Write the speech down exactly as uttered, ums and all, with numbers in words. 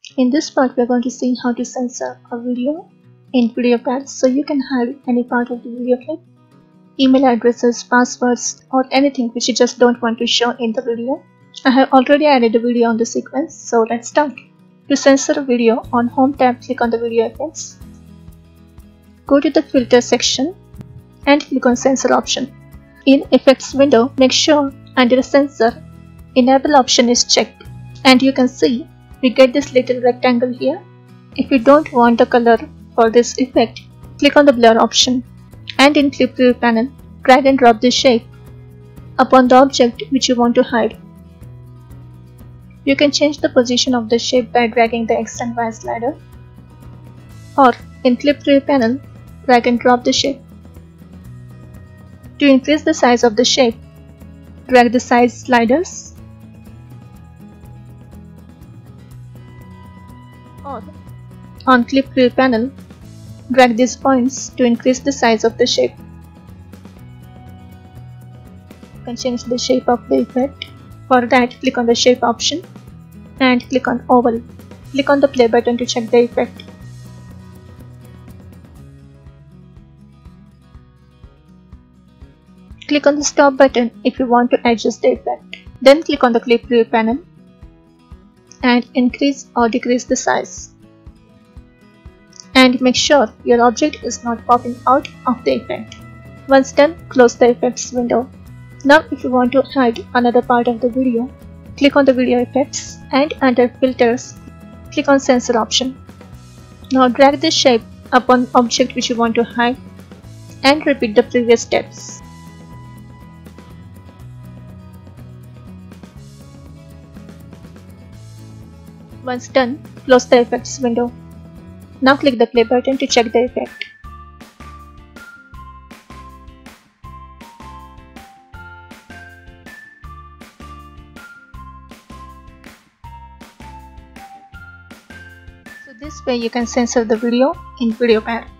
In this part, we are going to see how to censor a video in Videopad so you can hide any part of the video clip, email addresses, passwords, or anything which you just don't want to show in the video. I have already added a video on the sequence, so let's start. To censor a video, on Home tab, click on the video effects. Go to the filter section and click on Censor option. In Effects window, make sure under Censor, Enable option is checked, and you can see we get this little rectangle here. If you don't want the color for this effect, click on the Blur option, and in Clip Preview panel, drag and drop the shape upon the object which you want to hide. You can change the position of the shape by dragging the X and Y slider, or in Clip Preview panel, drag and drop the shape. To increase the size of the shape, drag the size sliders, or on Clip Preview panel, drag these points to increase the size of the shape. You can change the shape of the effect. For that, click on the Shape option and click on Oval. Click on the play button to check the effect. Click on the Stop button if you want to adjust the effect. Then click on the Clip Preview panel and increase or decrease the size. And make sure your object is not popping out of the effect. Once done, close the Effects window. Now if you want to hide another part of the video, click on the Video Effects and under Filters, click on Censor option. Now drag the shape upon object which you want to hide and repeat the previous steps. Once done, close the Effects window. Now click the play button to check the effect. So this way you can censor the video in Videopad.